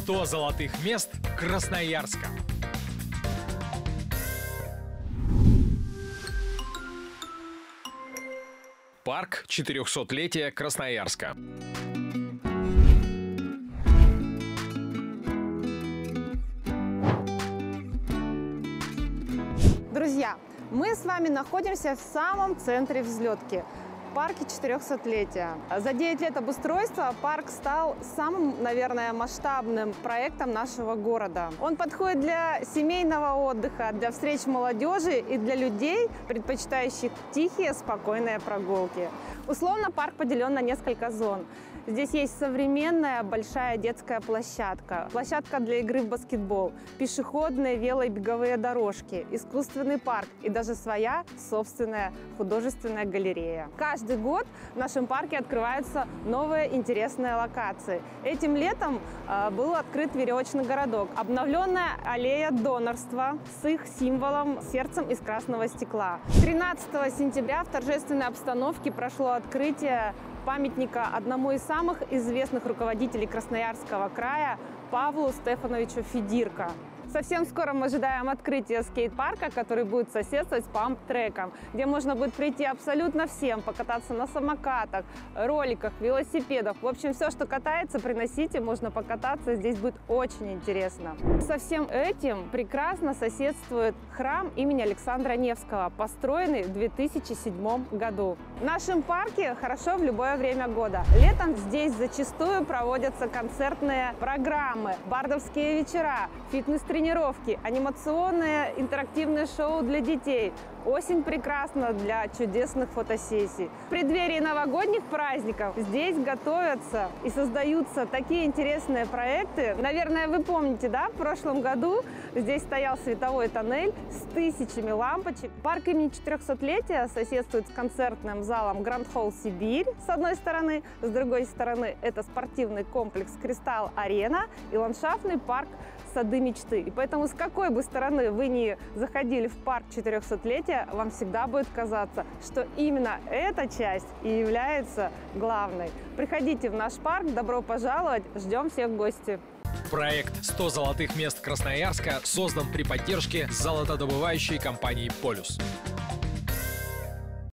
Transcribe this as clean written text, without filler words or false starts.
100 золотых мест Красноярска. Парк 400-летия Красноярска. Друзья, мы с вами находимся в самом центре Взлетки, в парке 400-летия. За 9 лет обустройства парк стал самым, наверное, масштабным проектом нашего города. Он подходит для семейного отдыха, для встреч молодежи и для людей, предпочитающих тихие, спокойные прогулки. Условно парк поделен на несколько зон. Здесь есть современная большая детская площадка, площадка для игры в баскетбол, пешеходные вело- и беговые дорожки, искусственный парк и даже своя собственная художественная галерея. Каждый год в нашем парке открываются новые интересные локации. Этим летом был открыт веревочный городок, обновленная аллея донорства с их символом сердцем из красного стекла. 13 сентября в торжественной обстановке прошло открытие памятника одному из самых известных руководителей Красноярского края Павлу Стефановичу Федирко. Совсем скоро мы ожидаем открытия скейт-парка, который будет соседствовать с памп-треком, где можно будет прийти абсолютно всем, покататься на самокатах, роликах, велосипедах. В общем, все, что катается, приносите, можно покататься, здесь будет очень интересно. Со всем этим прекрасно соседствует храм имени Александра Невского, построенный в 2007 году. В нашем парке хорошо в любое время года. Летом здесь зачастую проводятся концертные программы, бардовские вечера, фитнес-тренировки, анимационные интерактивные шоу для детей. Осень прекрасна для чудесных фотосессий. В преддверии новогодних праздников здесь готовятся и создаются такие интересные проекты. Наверное, вы помните, да, в прошлом году здесь стоял световой тоннель с тысячами лампочек. Парк имени 400-летия соседствует с концертным залом Grand Hall Сибирь с одной стороны, с другой стороны это спортивный комплекс Кристалл Арена и ландшафтный парк Сады мечты. И поэтому с какой бы стороны вы ни заходили в парк 400-летия, вам всегда будет казаться, что именно эта часть и является главной. Приходите в наш парк, добро пожаловать, ждем всех в гости. Проект «100 золотых мест Красноярска» создан при поддержке золотодобывающей компании «Полюс».